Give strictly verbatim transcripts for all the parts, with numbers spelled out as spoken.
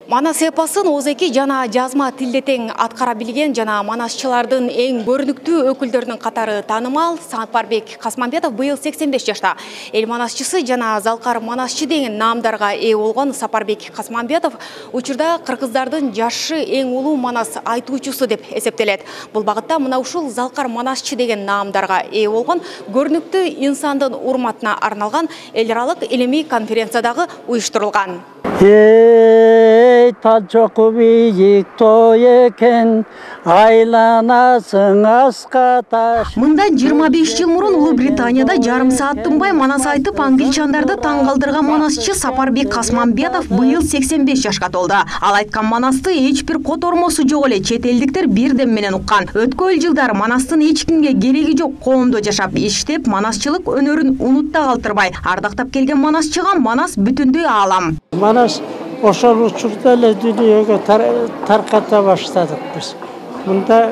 Манас эпосын озеки жана жазма тилде тең аткара билген жана манасчылардын эң көрүнүктүү өкүлдөрүнүн катары таанымал Сапарбек Касмамбетов быйыл сексен беш жашта. Эл манасчысы жана залкар манасчы деген наамдарга ээ болгон Сапарбек Касмамбетов учурда кыргыздардын жашы эң улуу манас айтуучусу деп эсептелет. Бул багытта мына ушул залкар манасчы деген наамдарга ээ болгон көрүнүктүү инсандын урматына арналган эл аралык илимий конференциядагы уюштурулган. Ey talçoku biyik toy eken айланасың асқа таш. Мындан жыйырма беш жыл мурун Улуу Британияда жарым саат тынбай манас айтып англичандарды таң калтырган манасчы Сапарбек Касмамбетов быйыл сексен беш жашка толду. Ал айткан манасты эч бир котормосу жок эле чет элдиктер бирден менен уккан. Өткөн жылдары манастын эч кимге кереги жок коомдо жашап, иштеп, манасчылык өнөрүн унутта калтырбай ардактап келген манасчыга манас бүтүндөй аалам. Манас ошол учурда эле дүйнөгө тарката баштадык биз. Мында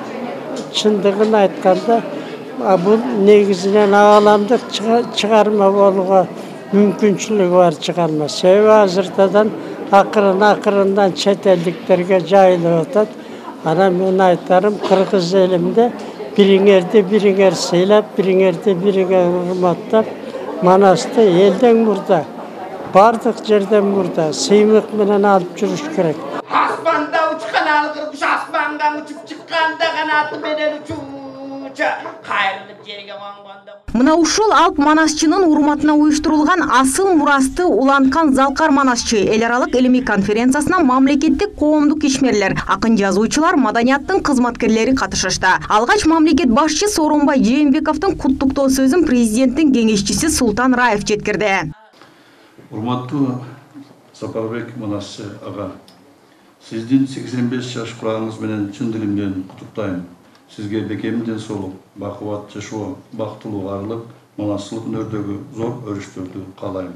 чындыгын айтканда бул негизинен ааламдык чыгарма болууга мүмкүнчүлүгү бар чыгарма. Себеби азыртадан акырын акырындан чет элдиктерге жайылып атат. Анан мен айтарым, кыргыз элимде бириңерди бириңер сыйлап, бириңерди бириңер урматтап, манасты элден мурда бардык жерден мурда сыймык менен алып жүрүш керек. Аспанда учкан алгыр куш аспанга учуп чыкканда канаты менен учуучу кайрылып жерге конгондо. Мына ушул алп манасчынын урматына уюштурулган асыл мурасты уланткан залкар манасчы эл аралык илимий конференциясына мамлекеттик коомдук ишмерлер, акын жазуучулар, маданияттын кызматкерлери катышышты. Алгач мамлекет башчы Сооронбай Жээнбековдун куттуктоо сөзүн президенттин кеңешчиси Султан Раев жеткирди. Урматтуу Сапарбек манасчы ага, сиздин сексен беш жаш курагыңыз менен чын дилимден куттуктайм. Сизге бекемден соолук, бакубат жашоо, бактылуу арылык, манасчылык өнөрдөгү зор өрүштөрдү каалайм.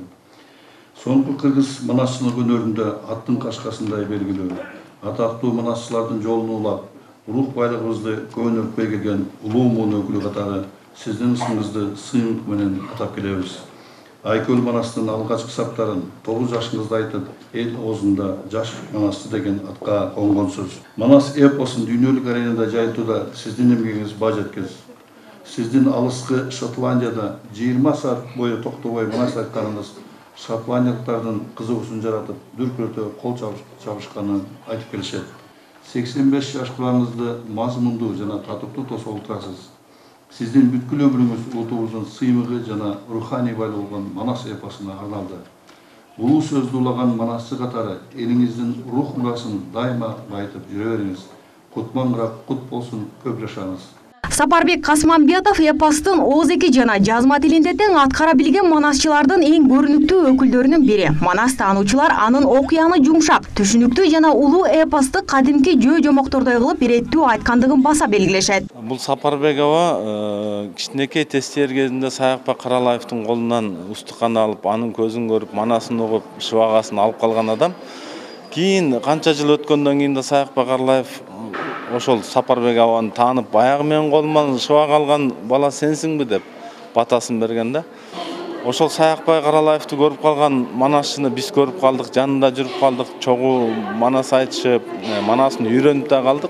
Соңку кыргыз манасчылык өнөрүндө аттын кашкасындай белгилүү, атактуу манасчылардын жолун улап, рух байлыгыбызды көөнөкпөй келген улуу муун өкүлү катары сиздин ысымыңызды сыймык менен атап келебиз. Айкөл манастын алгачкы саптарын тогуз жашыңызда айтып, эл оозунда жаш манасчы деген атка конгонсуз. Манас эпосун дүйнөлүк аренада жайылтууда сиздин эмгегиңиз баа жеткиз. Сиздин алыскы Шотландияда жыйырма саат бою токтобой манас айтканыңыз шотландиялыктардын кызыгуусун жаратып, дүркүрөтө кол чабышканын айтып келишет. сексен беш жаш курагыңызды мазмундуу жана татыктуу тосуп отурасыз. Сиздин бүткүл өмүрүңүз улутубуздун сыймыгы жана руханий байлыгы болгон манас эпосуна арналды. Улуу сөздү улаган манасчы катары элиңиздин рух мурасын дайыма байытып жүрө бериңиз. Кутмангыраак кут болсун, көп жашаңыз. Сапарбек Касмамбетов эпостун озеки жана жазма тилинде тең аткара билген манасчылардын эң көрүнүктүү өкүлдөрүнүн бири. Манас таануучулар анын окуяны жумшак, түшүнүктүү жана улуу эпосту кадимки жөө жомоктордой кылып иреттүү айткандыгын баса белгилешет. Бул Сапарбек аба кичинекей тестер кезинде Саякбек Каралаевдин колунан устукан алып, анын көзүн көрүп, манасын угуп, шыбагасын алып калган адам. Кийин канча жыл өткөндөн кийин да Саякбек Каралаев ошол Сапарбек абаны таанып, баягы менен колуман шыбага алган бала сенсиңби деп батасын берген да. Ошол Саякбек Каралаевди көрүп калган манасчыны биз көрүп калдык, жанында жүрүп калдык, чогуу манас айтышып, манасын үйрөнүп да калдык.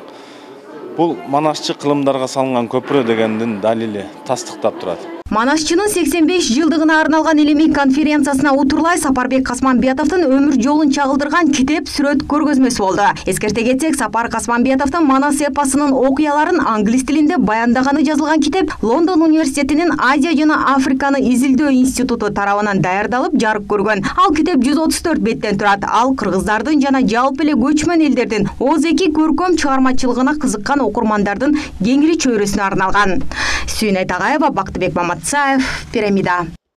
Бул манасчы кылымдарга салынган көпүрө дегендин далили тастыктап турат. Манасчынын сексен беш жылдыгына арналган илимий конференциясына утурлай Сапарбек Касмамбетовдун өмүр жолун чагылдырган китеп сүрөт көргөзмөсү болду. Эскерте кетсек, Сапар Касмамбетовдун манас эпосунун окуяларын англис тилинде баяндаганы жазылган китеп Лондон университетинин Азия жана Африканы изилдөө институту тарабынан даярдалып, жарык көргөн. Ал китеп жүз отуз төрт беттен турат. Ал кыргыздардын жана жалпы эле көчмөн элдердин озеки көркөм чыгармачылыгына кызыккан окурмандардын кеңири чөйрөсүнө арналган. Сүйүнөй Тагаева, Бактыбек Маматсаев, Пирамида.